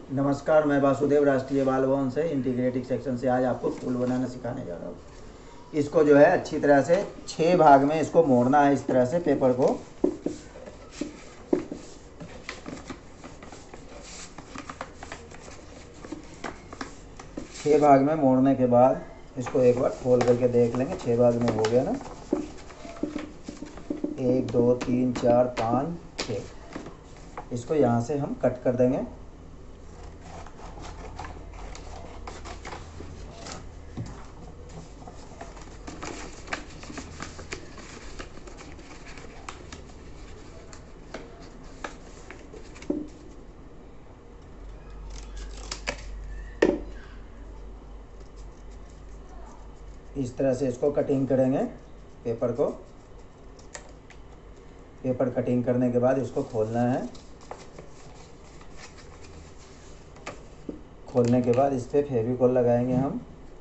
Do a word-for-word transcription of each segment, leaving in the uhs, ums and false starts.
नमस्कार, मैं वासुदेव राष्ट्रीय बाल भवन से इंटीग्रेटेड सेक्शन से आज आपको फूल बनाना सिखाने जा रहा हूँ। इसको जो है अच्छी तरह से छः भाग में इसको मोड़ना है। इस तरह से पेपर को छः भाग में मोड़ने के बाद इसको एक बार खोल करके देख लेंगे। छः भाग में हो गया ना, एक दो तीन चार पाँच छः। इसको यहाँ से हम कट कर देंगे। इस तरह से इसको कटिंग करेंगे। पेपर को पेपर कटिंग करने के बाद इसको खोलना है। खोलने के बाद इस पर फेविकोल लगाएंगे हम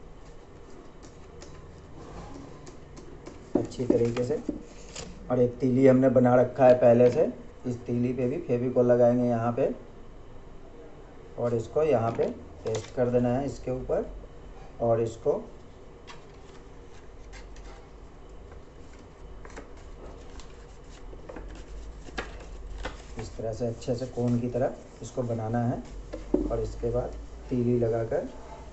अच्छी तरीके से। और एक तीली हमने बना रखा है पहले से, इस तीली पे भी फेविकोल लगाएंगे यहाँ पे। और इसको यहाँ पे पेस्ट कर देना है इसके ऊपर। और इसको इस तरह से अच्छे से कोन की तरह इसको बनाना है। और इसके बाद तीली लगाकर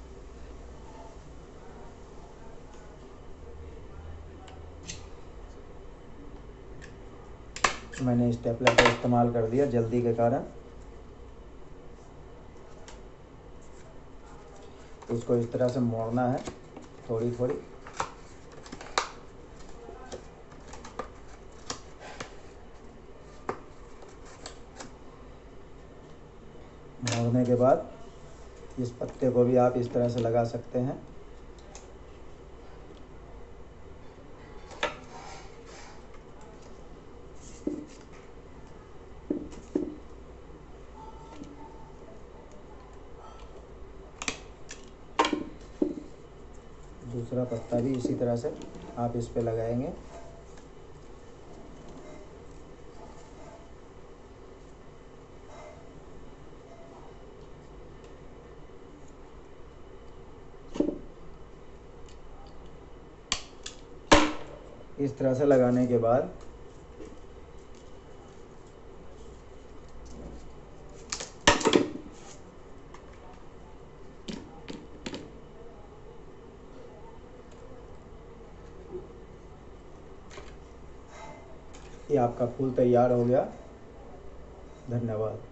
मैंने स्टेपलर का इस्तेमाल कर दिया जल्दी के कारण। इसको इस तरह से मोड़ना है थोड़ी थोड़ी। मोड़ने के बाद इस पत्ते को भी आप इस तरह से लगा सकते हैं। दूसरा पत्ता भी इसी तरह से आप इस पे लगाएंगे। इस तरह से लगाने के बाद ये आपका फूल तैयार हो गया। धन्यवाद।